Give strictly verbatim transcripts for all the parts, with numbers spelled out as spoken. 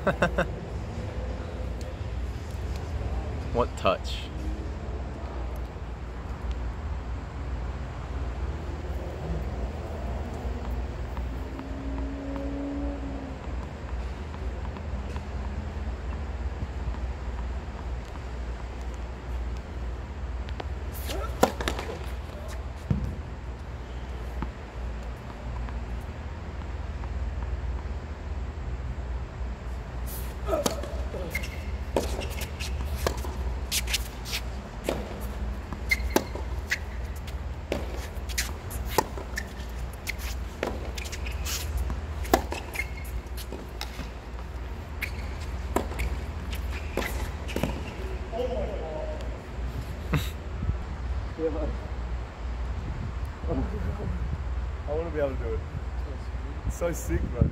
What touch? I want to be able to do it. It's so sick, bro.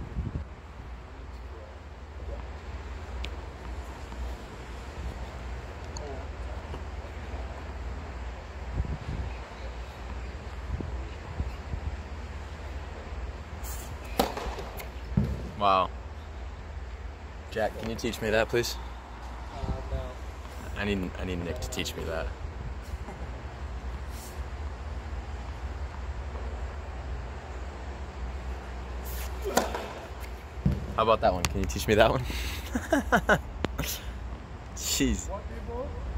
Wow. Jack, can you teach me that, please? Uh, no. I need I need Nick to teach me that. How about that one? Can you teach me that one? Jeez. What, you boy?